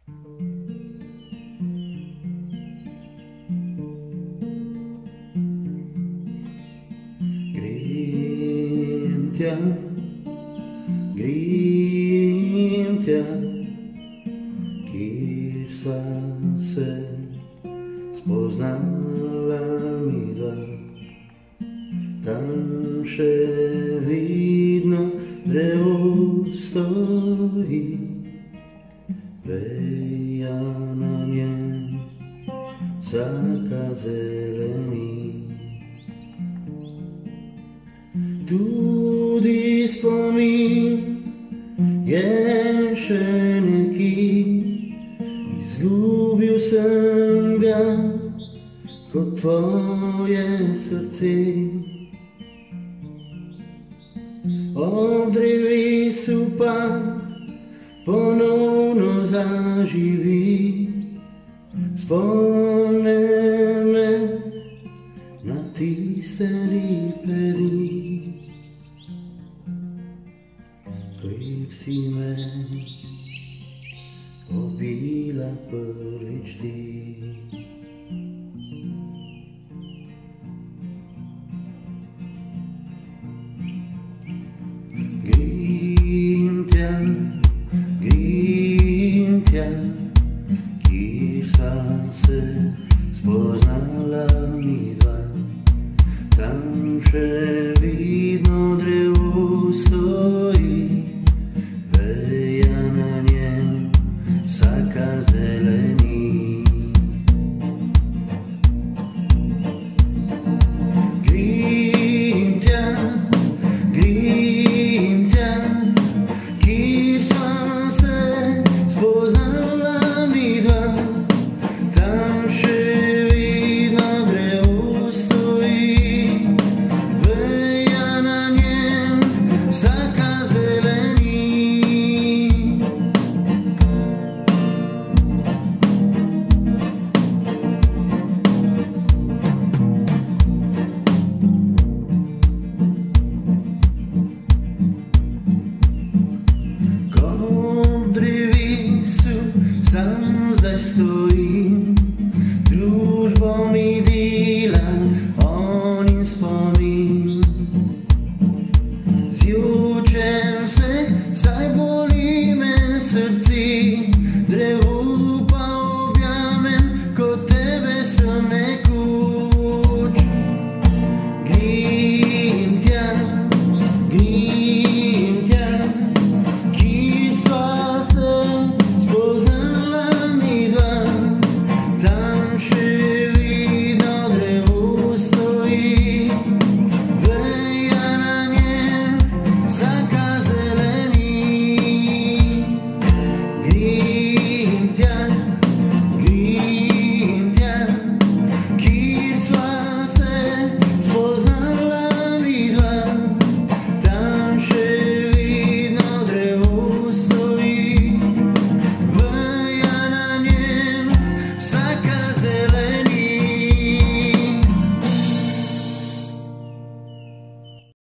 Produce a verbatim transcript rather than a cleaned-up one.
Grím ťa, grím ťa, kýž sa se spoznala mi dva. Tam vše vidno, drevo stojí, veja na niem vsáka zelený. Tudy spomín ještě neký, zgubil jsem ga ko tvoje srdci. Odrivy sú pán ponovno zaživí, spomneme na tí starý perí. Keď si me obíla prvič ty. Grím ťa, grím ťa, kýž sa se spoznala mi dva. Tam vše vidno, drevo stojí, veja na niem vsáka zelený. Grím ťa, grím ťa, kýž sa se spoznala mi dva. Tam vše vidno, drevo stojí, veja na niem vsáka zelený. Kodrivý sú, sám zdaj stojím,